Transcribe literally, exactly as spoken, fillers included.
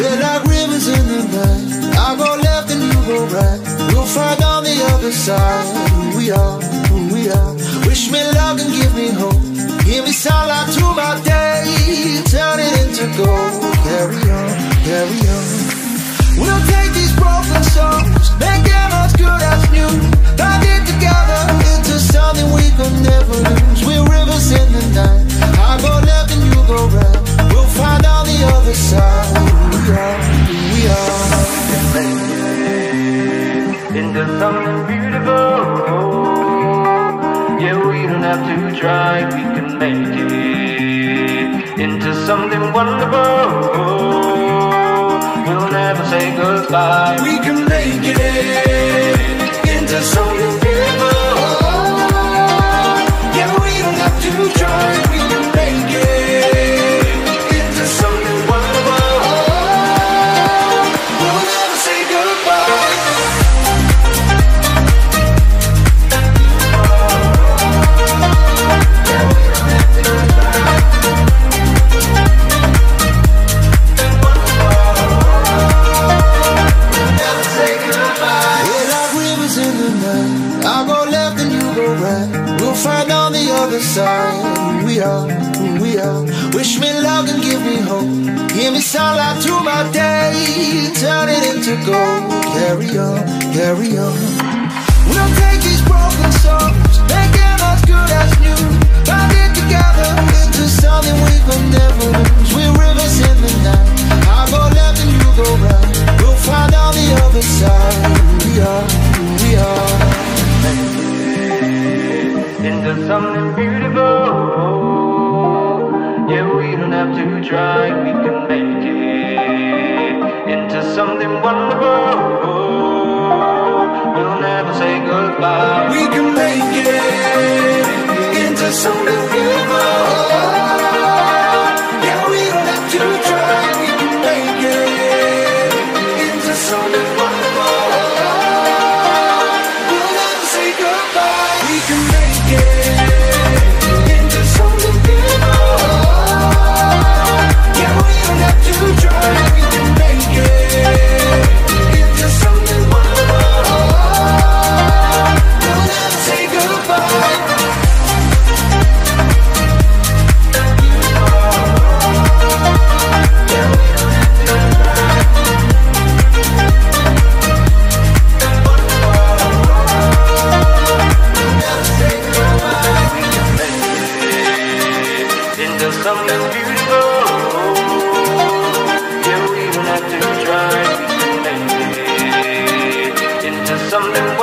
We're like rivers in the night. I go left and you go right. We'll find on the other side who we are, who we are. Wish me luck and give me hope. Give me sunlight to my day, turn it into gold. Carry on, carry on. We'll take these broken songs, make them as good as new. Bind it together into something we could never lose. We're rivers in the night. I go left and you go right. We'll find on the other side who we are, who we are. Into something beautiful. Yeah, we don't have to try, we can make it into something wonderful. We'll never say goodbye. We can make it into something beautiful. Yeah, we don't have to try, we can make it into something wonderful. We'll never say goodbye. Find on the other side who we are, who we are. Wish me luck and give me hope. Give me sunlight to my day, turn it into gold. Carry on, carry on. We'll take these broken songs, make them as good as new. Bind it together into something we could never lose. We're rivers in the night. I go left and you go right. We'll find on the other side who we are, who we are. Into something beautiful. Yeah, we don't have to try, we can make it into something wonderful. We'll never say goodbye. We can make it into something beautiful. Yeah, we don't have to try, we can make it into something wonderful. We'll never say goodbye. We can make it into something beautiful. Yeah, we don't have to try, we can make it into something wonderful. We'll never say goodbye. Yeah, we don't have to try. Into something beautiful. Yeah, we don't have to try, we can make it into something